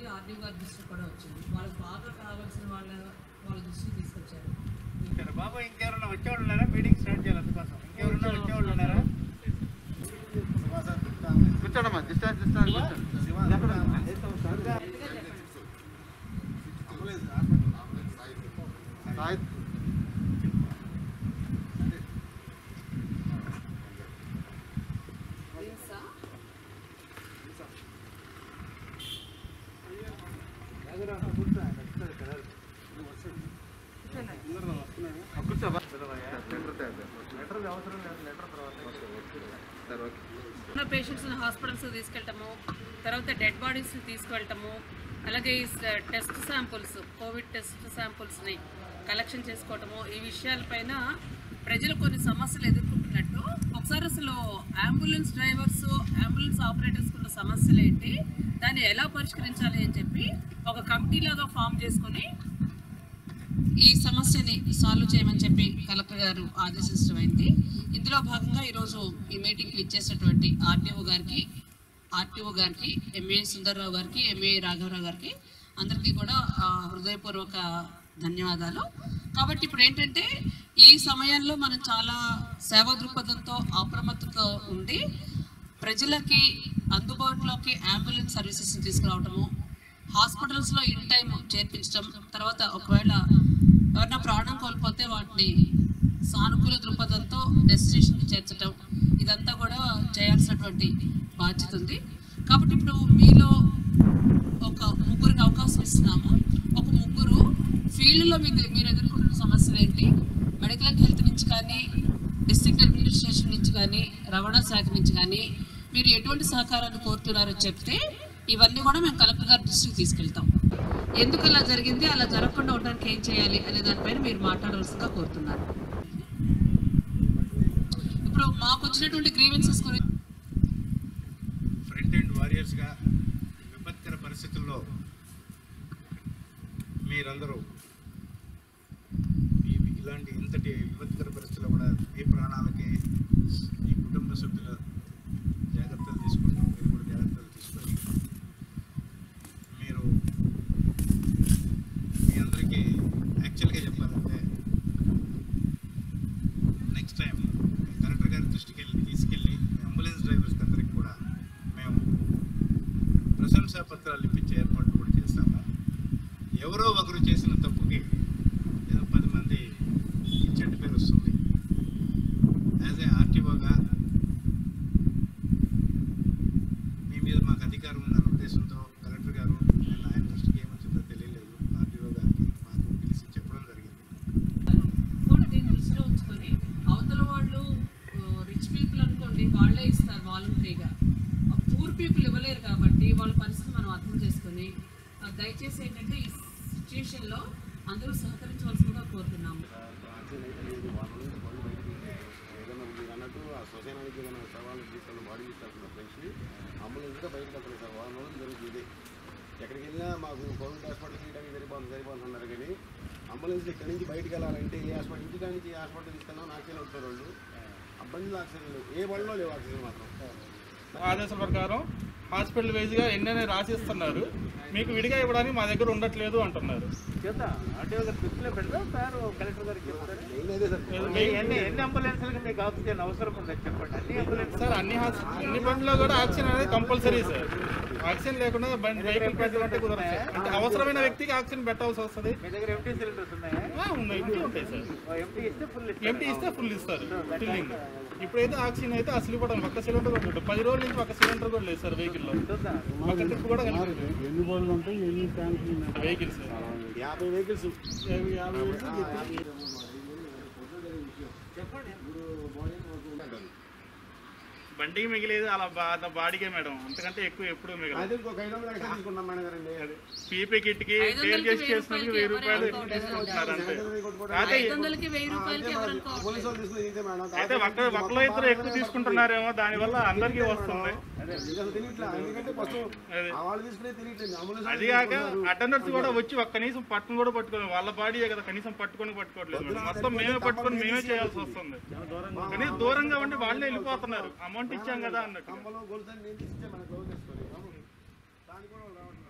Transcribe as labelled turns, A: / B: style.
A: వచ్చింది, ఆర్డీ గారి దృష్టికి కూడా వచ్చింది. వాళ్ళకి బాగా కావాల్సిన వాళ్ళ దృష్టికి తీసుకొచ్చారు.
B: బాబు ఇంకెవరన్నా వచ్చేవాళ్ళు ఉన్నారా? మీటింగ్ స్టార్ట్ చేయాలి, అందుకోసం ఇంకెవరన్నా వచ్చేవాళ్ళు ఉన్నారా?
C: కూర్చోడమ్మా, డిస్టాన్స్ కూర్చోండి.
A: పేషెంట్స్ని హాస్పిటల్స్ తీసుకెళ్ళటము, తర్వాత డెడ్ బాడీస్ని తీసుకువెళ్ళటము, అలాగే ఈ టెస్ట్ శాంపుల్స్, కోవిడ్ టెస్ట్ శాంపుల్స్ని కలెక్షన్ చేసుకోవటము, ఈ విషయాలపైన ప్రజలు కొన్ని సమస్యలు ఎదుర్కొంటున్నట్టు ఒకసారి అసలు అంబులెన్స్ డ్రైవర్స్, అంబులెన్స్ ఆపరేటర్స్ ఉన్న సమస్యలు ఏంటి, దాన్ని ఎలా పరిష్కరించాలి అని చెప్పి ఒక కమిటీలాగా ఫామ్ చేసుకుని ఈ సమస్యని సాల్వ్ చేయమని చెప్పి కలెక్టర్ గారు ఆదేశించడమైంది. ఇందులో భాగంగా ఈరోజు ఈ మీటింగ్కి ఇచ్చేసినటువంటి ఆర్టీఓ గారికి, ఎంఏ సుందర్రావు గారికి, ఎంఏ రాఘవరావు గారికి అందరికీ కూడా హృదయపూర్వక ధన్యవాదాలు. కాబట్టి ఇప్పుడు ఏంటంటే ఈ సమయంలో మనం చాలా సేవా దృక్పథంతో అప్రమత్తతో ఉండి ప్రజలకి అందుబాటులోకి అంబులెన్స్ సర్వీసెస్ని తీసుకురావటము, హాస్పిటల్స్లో ఇన్ టైం చేర్పించడం, తర్వాత ఒకవేళ ఎవరైనా ప్రాణం కోల్పోతే వాటిని సానుకూల దృక్పథంతో డెస్టినేషన్కి చేర్చడం, ఇదంతా కూడా చేయాల్సినటువంటి బాధ్యత ఉంది. కాబట్టి ఇప్పుడు మీలో ఒక ముగ్గురికి అవకాశం ఇస్తున్నాము. ఒక ముగ్గురు ఫీల్డ్లో మీరు ఎదుర్కొంటున్న సమస్యలు ఏంటి, మెడికల్ అండ్ హెల్త్ నుంచి కానీ, డిస్ట్రిక్ట్ అడ్మినిస్ట్రేషన్ నుంచి కానీ, రవాణా శాఖ నుంచి కానీ మీరు ఎటువంటి సహకారాన్ని కోరుతున్నారో చెప్తే ఇవన్నీ కూడా మేము కలెక్టర్ గారి దృష్టికి తీసుకెళ్తాం. ఎందుకు అలా జరిగింది, అలా జరగకుండా ఉండడానికి ఏం చేయాలి అనే దానిపైన మీరు మాట్లాడవలసిందిగా కోరుతున్నారు. ఇప్పుడు మాకు వచ్చినటువంటి గ్రీవెన్సెస్ గురించి
B: ఫ్రంట్ ఎండ్ వారియర్స్గా విపత్కర పరిస్థితుల్లో మీరందరూ ఇలాంటి ఇంతటి విపత్కర పరిస్థితుల్లో కూడా మీ ప్రాణాలకి మీ కుటుంబ సభ్యుల జాగ్రత్తలు తీసుకుంటాం, మీరు కూడా జాగ్రత్తలు తీసుకొని మీరు మీ అందరికీ యాక్చువల్గా చెప్పాలంటే నెక్స్ట్ టైం కలెక్టర్ గారి దృష్టికి తీసుకెళ్ళి అంబులెన్స్ డ్రైవర్స్కి అందరికీ కూడా మేము ప్రశంసా పత్రాలు ఇప్పించే ఏర్పాట్లు కూడా చేస్తాము. ఎవరో ఒకరు చేసిన తప్పుకి ఏదో 10 మంది చెడ్డ పేరు వస్తుంది. యాజ్ ఏ ఆర్టీఓగా మీ మీద మాకు అధికారం ఉందన్న ఉద్దేశంతో కలెక్టర్ గారు నేను ఆయన దృష్టికి ఏమొచ్చిందో తెలియలేదు, ఆర్టీఓ గారికి మాకు పిలిచి చెప్పడం జరిగింది.
A: కూడా దీన్ని దృష్టిలో ఉంచుకొని అవతల వాళ్ళు రిచ్ పీపుల్ అనుకోండి, వాళ్ళే ఇస్తారు వాలంటరీగా, పూర్ పీపుల్ ఇవ్వలేరు. కాబట్టి వాళ్ళ పరిస్థితి మనం అర్థం చేసుకొని దయచేసి ఏంటంటే ఈ సిచ్యుయేషన్లో అందరూ సహకరించవలసిందిగా కోరుతున్నాము.
C: ఏదైనా మీరు అన్నట్టు ఆ శ్మశానానికి ఏదైనా సవాళ్ళు తీసుకున్న బాడీ తీసుకెళ్తున్న ఫ్రెండ్స్ని అంబులెన్స్గా బయటకు వెళ్తారు సార్. 1 రోజులు జరుగుతుంది. ఎక్కడికి వెళ్ళినా మాకు కోవిడ్ హాస్పిటల్ చేయడానికి సరిపోతుంది అన్నారు. కానీ అంబులెన్స్ ఇక్కడి నుంచి బయటకు వెళ్ళాలంటే ఏ హాస్పిటల్, ఇంటికా నుంచి ఏ హాస్పిటల్ తీసుకెళ్ళాం నాకేం అవుతారు వాళ్ళు. అబ్బందులు ఆక్సిజన్ లేవు, ఏ బడిలో లేవు ఆక్సిజన్ మాత్రం.
D: ఆదేశాల ప్రకారం హాస్పిటల్ వైజ్గా ఎన్నైనా రాసిస్తున్నారు, మీకు విడిగా ఇవ్వడానికి మా దగ్గర ఉండట్లేదు అంటున్నారు. సార్ అన్ని బండ్లో కూడా ఆక్సిజన్ అనేది కంపల్సరీ సార్. ఆక్సిజన్ లేకుండా వెహికల్ పెట్టాలంటే కుదరదు సార్. అంటే అవసరమైన వ్యక్తికి ఆక్సిజన్ పెట్టాల్సి వస్తుంది. ఉన్నాయి, ఇంటి ఉంటాయి సార్. ఎంటీ ఇస్తే ఫుల్ ఇస్తారు ఫిల్లింగ్. ఇప్పుడైతే ఆక్సిజన్ అయితే అసలు ఇవ్వడం ఒక్క సిలిండర్ కూడా ఉంటుంది. 10 రోజుల నుంచి ఒక సిలిండర్ కూడా లేదు సార్ వెహికల్లో. ఒక ట్రిప్ కూడా
C: ఎన్ని బోర్డులు ఉంటాయి, ఎన్ని ట్యాంకులు
D: వెహికల్స్
C: 50 వెహికల్స్
D: బండికి మిగిలేదు అలా బాడీకే మేడం, అంతకంటే ఎక్కువ ఎప్పుడు మిగలదు. పీపీ కిట్ కి సేల్ చేసి చేసినందుకు 1000 రూపాయలు తీసుకుంటున్నారు అంతే. అయితే ఒకళ్ళు ఇద్దరు ఎక్కువ తీసుకుంటున్నారేమో, దానివల్ల అందరికీ వస్తుంది. అది కాక అటెండర్స్ కూడా వచ్చి కనీసం పట్టుకుని కూడా పట్టుకోలేదు. వాళ్ళ బాడీయే కదా, కనీసం పట్టుకోవట్లేదు. మొత్తం మేమే పట్టుకొని మేమే చేయాల్సి వస్తుంది. కనీసం దూరంగా ఉండి వాళ్ళే వెళ్ళిపోతున్నారు, అమౌంట్ ఇచ్చాం కదా అన్నట్టు.